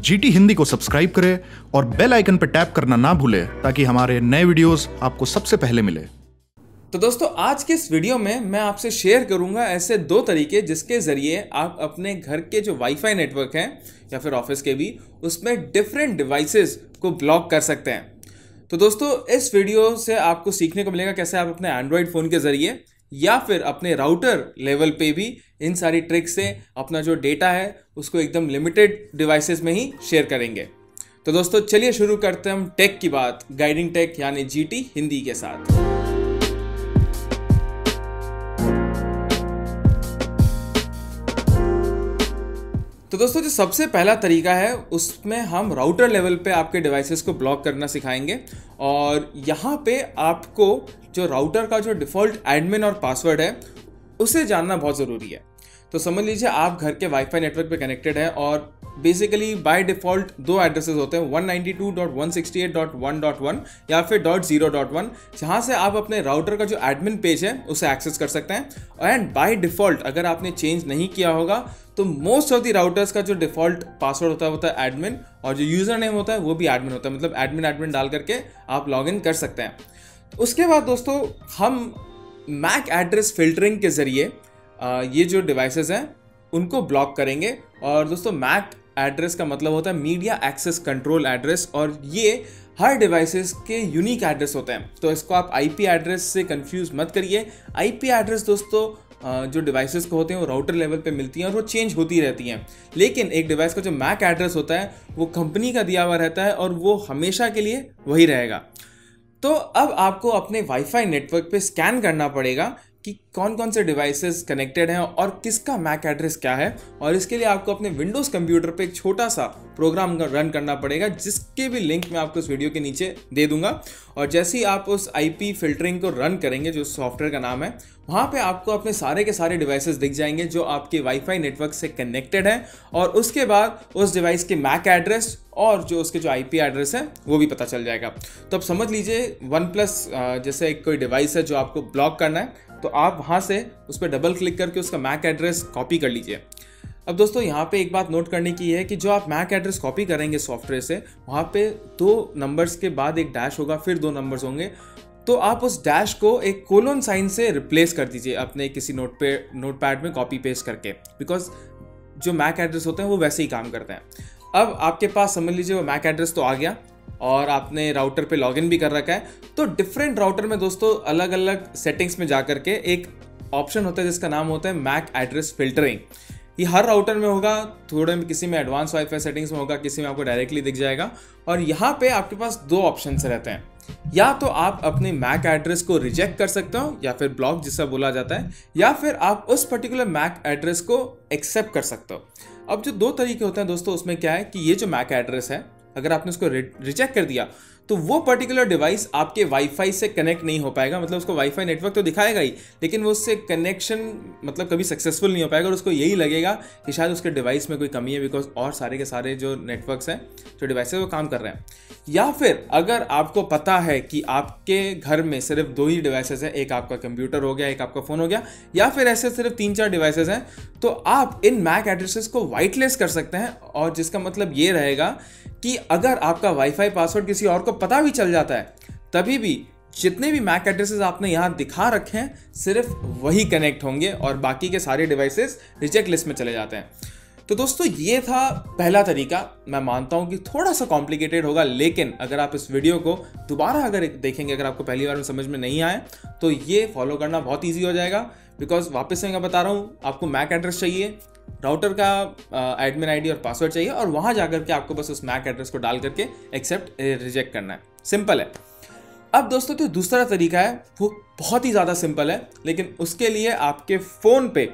GT Hindi को subscribe करें और बेल आइकन पर टैप करना ना भूलें ताकि हमारे नए वीडियोस आपको सबसे पहले मिले। तो दोस्तों आज के इस वीडियो में मैं आपसे शेयर करूंगा ऐसे दो तरीके जिसके ज़रिए आप अपने घर के जो वाईफाई नेटवर्क हैं या फिर ऑफिस के भी उसमें डिफरेंट डिवाइसेस को ब्लॉक कर सकते हैं। तो दोस्तों इस वीडियो से आपको सीखने को मिलेगा कैसे आप अपने एंड्रॉयड फ़ोन के ज़रिए या फिर अपने राउटर लेवल पे भी इन सारी ट्रिक्स से अपना जो डेटा है उसको एकदम लिमिटेड डिवाइसेस में ही शेयर करेंगे। तो दोस्तों चलिए शुरू करते हैं हम टेक की बात गाइडिंग टेक यानी जीटी हिंदी के साथ। तो दोस्तों जो सबसे पहला तरीका है उसमें हम राउटर लेवल पे आपके डिवाइसेस को ब्लॉक करना सिखाएंगे और यहाँ पे आपको जो राउटर का जो डिफ़ॉल्ट एडमिन और पासवर्ड है उसे जानना बहुत ज़रूरी है। तो समझ लीजिए आप घर के वाईफाई नेटवर्क पे कनेक्टेड है और बेसिकली बाय डिफ़ॉल्ट दो एड्रेसेस होते हैं 192.168.1.1 या फिर .0.1 जहाँ से आप अपने राउटर का जो एडमिन पेज है उसे एक्सेस कर सकते हैं। एंड बाय डिफ़ॉल्ट अगर आपने चेंज नहीं किया होगा तो मोस्ट ऑफ द राउटर्स का जो डिफ़ॉल्ट पासवर्ड होता है एडमिन और जो यूज़र नेम होता है वो भी एडमिन होता है, मतलब एडमिन डाल करके आप लॉग इन कर सकते हैं। उसके बाद दोस्तों हम मैक एड्रेस फिल्टरिंग के ज़रिए ये जो डिवाइसेस हैं उनको ब्लॉक करेंगे। और दोस्तों मैक एड्रेस का मतलब होता है मीडिया एक्सेस कंट्रोल एड्रेस और ये हर डिवाइसेस के यूनिक एड्रेस होते हैं। तो इसको आप आईपी एड्रेस से कंफ्यूज मत करिए। आईपी एड्रेस दोस्तों जो डिवाइसेस को होते हैं वो राउटर लेवल पे मिलती हैं और वो चेंज होती रहती हैं, लेकिन एक डिवाइस का जो मैक एड्रेस होता है वो कंपनी का दिया हुआ रहता है और वो हमेशा के लिए वही रहेगा। तो अब आपको अपने वाईफाई नेटवर्क पे स्कैन करना पड़ेगा कि कौन कौन से डिवाइसेस कनेक्टेड हैं और किसका मैक एड्रेस क्या है, और इसके लिए आपको अपने विंडोज़ कंप्यूटर पे एक छोटा सा प्रोग्राम रन करना पड़ेगा जिसके भी लिंक मैं आपको इस वीडियो के नीचे दे दूंगा। और जैसे ही आप उस आईपी फिल्टरिंग को रन करेंगे जो सॉफ्टवेयर का नाम है वहाँ पे आपको अपने सारे के सारे डिवाइसेस दिख जाएंगे जो आपके वाईफाई नेटवर्क से कनेक्टेड हैं और उसके बाद उस डिवाइस के मैक एड्रेस और जो उसके जो आईपी एड्रेस है वो भी पता चल जाएगा। तो अब समझ लीजिए OnePlus जैसे कोई डिवाइस है जो आपको ब्लॉक करना है तो आप वहाँ से उस पर डबल क्लिक करके उसका मैक एड्रेस कॉपी कर लीजिए। अब दोस्तों यहाँ पे एक बात नोट करने की है कि जो आप मैक एड्रेस कॉपी करेंगे सॉफ्टवेयर से वहाँ पे 2 नंबर्स के बाद एक डैश होगा, फिर 2 नंबर्स होंगे, तो आप उस डैश को एक कोलन साइन से रिप्लेस कर दीजिए अपने किसी नोटपैड में कॉपी पेस्ट करके, बिकॉज जो मैक एड्रेस होते हैं वो वैसे ही काम करते हैं। अब आपके पास समझ लीजिए वो मैक एड्रेस तो आ गया और आपने राउटर पे लॉगिन भी कर रखा है। तो डिफरेंट राउटर में दोस्तों अलग अलग सेटिंग्स में जा करके एक ऑप्शन होता है जिसका नाम होता है मैक एड्रेस फिल्टरिंग। ये हर राउटर में होगा, थोड़े में किसी में एडवांस वाईफाई सेटिंग्स में होगा, किसी में आपको डायरेक्टली दिख जाएगा। और यहाँ पे आपके पास 2 ऑप्शन रहते हैं, या तो आप अपने मैक एड्रेस को रिजेक्ट कर सकते हो या फिर ब्लॉक जिसका बोला जाता है, या फिर आप उस पर्टिकुलर मैक एड्रेस को एक्सेप्ट कर सकते हो। अब जो 2 तरीके होते हैं दोस्तों उसमें क्या है कि ये जो मैक एड्रेस है अगर आपने उसको रिजेक्ट कर दिया तो वो पर्टिकुलर डिवाइस आपके वाईफाई से कनेक्ट नहीं हो पाएगा, मतलब उसको वाईफाई नेटवर्क तो दिखाएगा ही लेकिन वो उससे कनेक्शन मतलब कभी सक्सेसफुल नहीं हो पाएगा और उसको यही लगेगा कि शायद उसके डिवाइस में कोई कमी है, बिकॉज और सारे के सारे जो नेटवर्क्स हैं जो डिवाइस है वो काम कर रहे हैं। या फिर अगर आपको पता है कि आपके घर में सिर्फ 2 ही डिवाइसेस हैं, एक आपका कंप्यूटर हो गया, एक आपका फ़ोन हो गया, या फिर ऐसे सिर्फ 3-4 डिवाइसेस हैं, तो आप इन मैक एड्रेसेस को वाइट लिस्ट कर सकते हैं। और जिसका मतलब ये रहेगा कि अगर आपका वाईफाई पासवर्ड किसी और को पता भी चल जाता है तभी भी जितने भी मैक एड्रेसेस आपने यहाँ दिखा रखे हैं सिर्फ वही कनेक्ट होंगे और बाकी के सारे डिवाइसेस रिजेक्ट लिस्ट में चले जाते हैं। तो दोस्तों ये था पहला तरीका। मैं मानता हूँ कि थोड़ा सा कॉम्प्लिकेटेड होगा, लेकिन अगर आप इस वीडियो को दोबारा अगर देखेंगे, अगर आपको पहली बार में समझ में नहीं आए तो ये फॉलो करना बहुत ईजी हो जाएगा। बिकॉज वापस से मैं बता रहा हूँ, आपको मैक एड्रेस चाहिए, राउटर का एडमिन आईडी और पासवर्ड चाहिए और वहाँ जाकर के आपको बस उस मैक एड्रेस को डाल करके एक्सेप्ट रिजेक्ट करना है। सिंपल है। अब दोस्तों जो दूसरा तरीका है वो बहुत ही ज़्यादा सिंपल है, लेकिन उसके लिए आपके फ़ोन पे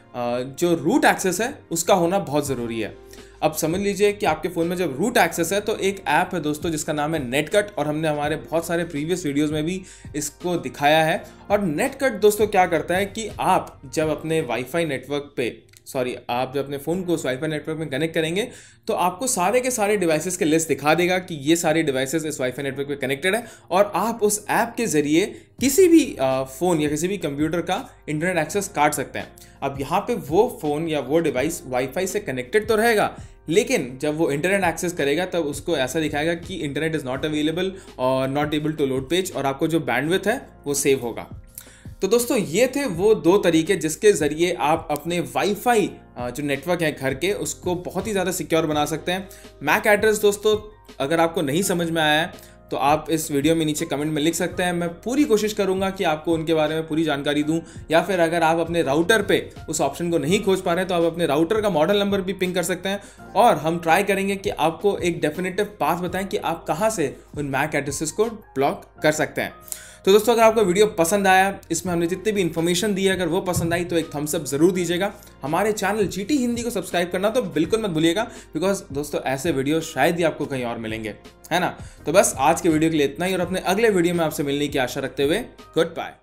जो रूट एक्सेस है उसका होना बहुत ज़रूरी है। अब समझ लीजिए कि आपके फ़ोन में जब रूट एक्सेस है तो एक ऐप है दोस्तों जिसका नाम है नेटकट, और हमने हमारे बहुत सारे प्रीवियस वीडियोस में भी इसको दिखाया है। और नेटकट दोस्तों क्या करता है कि आप जब अपने वाईफाई नेटवर्क पे आप जब अपने फ़ोन को उस वाईफाई नेटवर्क में कनेक्ट करेंगे तो आपको सारे के सारे डिवाइसेस के लिस्ट दिखा देगा कि ये सारे डिवाइसेस इस वाईफाई नेटवर्क पे कनेक्टेड है, और आप उस ऐप के ज़रिए किसी भी फ़ोन या किसी भी कंप्यूटर का इंटरनेट एक्सेस काट सकते हैं। अब यहाँ पे वो फ़ोन या वो डिवाइस वाईफाई से कनेक्टेड तो रहेगा, लेकिन जब वो इंटरनेट एक्सेस करेगा तब उसको ऐसा दिखाएगा कि इंटरनेट इज़ नॉट अवेलेबल और not able to load page, और आपको जो बैंडविड्थ है वो सेव होगा। तो दोस्तों ये थे वो 2 तरीके जिसके ज़रिए आप अपने वाईफाई जो नेटवर्क है घर के उसको बहुत ही ज़्यादा सिक्योर बना सकते हैं। मैक एड्रेस दोस्तों अगर आपको नहीं समझ में आया है तो आप इस वीडियो में नीचे कमेंट में लिख सकते हैं, मैं पूरी कोशिश करूंगा कि आपको उनके बारे में पूरी जानकारी दूं। या फिर अगर आप अपने राउटर पे उस ऑप्शन को नहीं खोज पा रहे हैं तो आप अपने राउटर का मॉडल नंबर भी पिंग कर सकते हैं, और हम ट्राई करेंगे कि आपको एक डेफिनेटिव पाथ बताएं कि आप कहां से उन मैक एड्रेसेस को ब्लॉक कर सकते हैं। तो दोस्तों अगर आपको वीडियो पसंद आया, इसमें हमने जितनी भी इन्फॉर्मेशन दी है, अगर वो पसंद आई तो एक थम्स अप जरूर दीजिएगा। हमारे चैनल जीटी हिंदी को सब्सक्राइब करना तो बिल्कुल मत भूलिएगा, बिकॉज दोस्तों ऐसे वीडियो शायद ही आपको कहीं और मिलेंगे, है ना। तो बस आज के वीडियो के लिए इतना ही, और अपने अगले वीडियो में आपसे मिलने की आशा रखते हुए गुड बाय।